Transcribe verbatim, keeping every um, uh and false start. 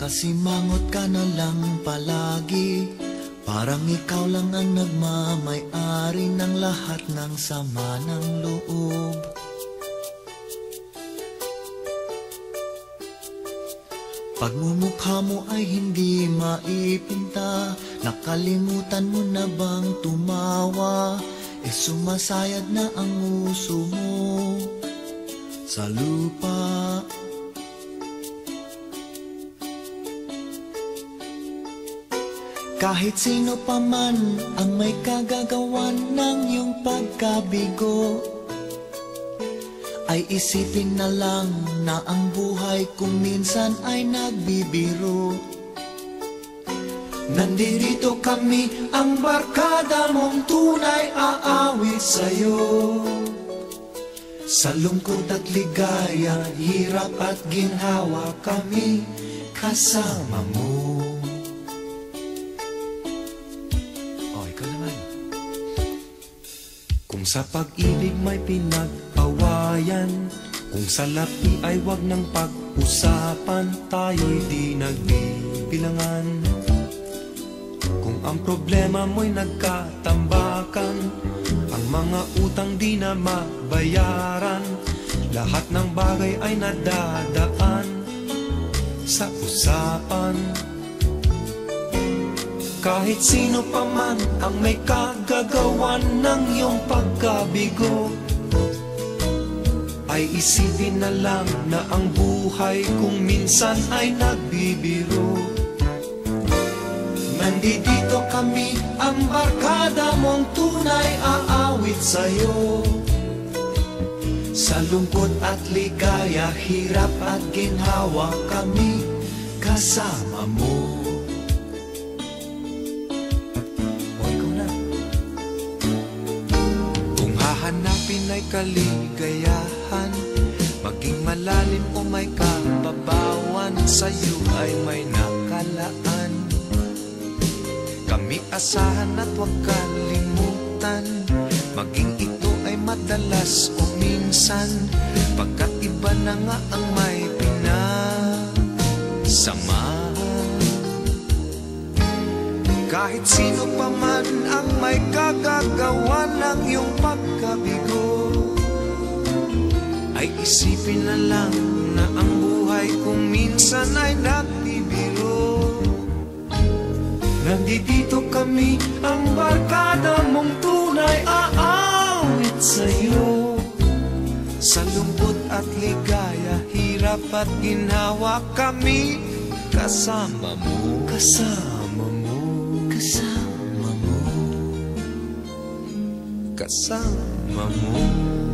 Nakasimangot ka na lang palagi, parang ikaw lang ang nagmamay-ari ng lahat ng sama ng loob. Pagmumukha mo ay hindi maipinta, nakalimutan mo na bang tumawa? E sumasayad na ang uso mo sa lupa. Kahit sino pa man ang may kagagawan ng iyong pagkabigo, ay isipin na lang na ang buhay kung minsan ay nagbibiro. Nandito kami, ang barkada mong tunay aawit sa'yo. Sa lungkot at ligaya, hirap at ginhawa, kami kasama mo. Kung sa pag-ibig may pinag-awayan, kung sa lapi ay wag nang pag-usapan, tayo'y di nagbibilangan. Kung ang problema mo'y nagkatambakan, ang mga utang di na mabayaran, lahat ng bagay ay nadadaan sa usapan. Kahit sino pa man ang may kagagawan ng iyong pagkabigo, ay isipin na lang na ang buhay kung minsan ay nagbibiro. Nandito kami, ang barkada mong tunay aawit sa'yo. Sa lungkot at ligaya, hirap at ginhawa, kami kasama mo. Hanapin ay kaligayahan, maging malalim o may kababawan, sa'yo ay may nakalaan. Kami asahan at huwag kalimutan, maging ito ay madalas o minsan, pagkat iba na nga ang may pinasamahan. Kahit sino pa man ang may kagagawa ng iyong pagkabigo, ay isipin na lang na ang buhay kung minsan ay nagbibiro. Nandito kami, ang barkada mong tunay aawit sa'yo. Sa lungkot at ligaya, hirap at ginhawa, kami kasama mo. Kasama mo, kasama mo, kasama mo.